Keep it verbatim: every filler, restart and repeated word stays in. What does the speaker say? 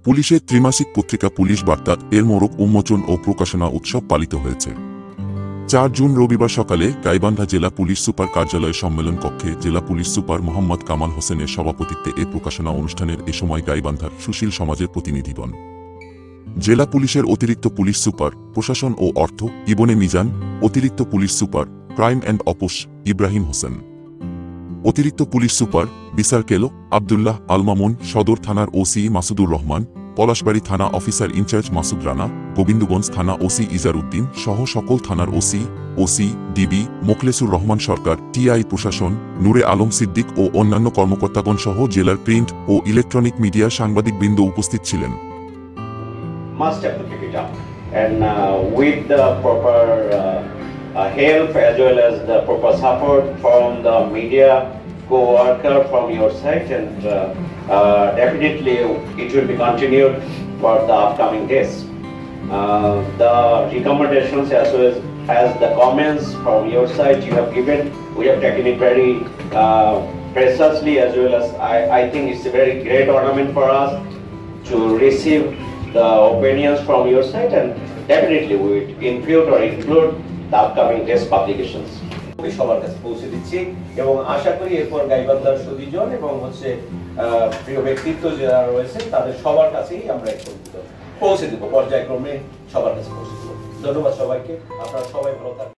পুলিশের ত্রিমাসিক পত্রিকা পুলিশ বার্তা এর মোড়ক উন্মোচন ও প্রকাশনা উৎসব পালিত হয়েছে। চার জুন রবিবার সকালে গাইবান্ধা জেলা পুলিশ সুপার কার্যালয় সম্মেলন কক্ষে জেলা পুলিশ সুপার মোহাম্মদ কামাল হোসেনের সভাপতিত্বে এ প্রকাশনা অনুষ্ঠানের এ সময় গাইবান্ধার সুশীল সমাজের প্রতিনিধিগণ, জেলা পুলিশের অতিরিক্ত পুলিশ সুপার প্রশাসন ও অর্থ ইবনে মিজান, অতিরিক্ত police super crime and ops Ibrahim Hossain, অতিরিক্ত পুলিশ সুপার বিচার কেলো আবদুল্লাহ আল মামুন, সদর থানার ওসি মাসুদুর রহমান, পলাশবাড়ী থানা অফিসার ইনচার্জ মাসুদ রানা, গোবিন্দগঞ্জ থানা ওসি ইজার উদ্দিন সহ সকল থানার OC, OC, DB, Mokhlesur Rahman Sarkar, TI প্রশাসন, নূরে আলম সিদ্দিক ও অন্যান্য কর্মকর্তাগণ সহ জেলার প্রিন্ট ও ইলেকট্রনিক মিডিয়া সাংবাদিকবৃন্দ উপস্থিত ছিলেন। Must have to pick it up, and uh, with the proper uh, uh, help as well as the proper support from the media co-worker from your side, and uh, uh, definitely it will be continued for the upcoming days. Uh, the recommendations as well as, as the comments from your side you have given, we have taken it very uh, preciously, as well as I, I think it's a very great ornament for us to receive the opinions from your side, and definitely we will include or include the upcoming test publications. আমি সবার কাছে পৌঁছে দিচ্ছি এবং আশা করি এরপর গাইবান্ধার সুদীজন এবং হচ্ছে প্রিয় ব্যক্তিত্ব যারা রয়েছে তাদের সবার কাছেই আমরা একটু পৌঁছে দেবো, পর্যায়ক্রমে সবার কাছে পৌঁছে দেবো। ধন্যবাদ সবাইকে, আপনারা সবাই ভালো থাকবেন।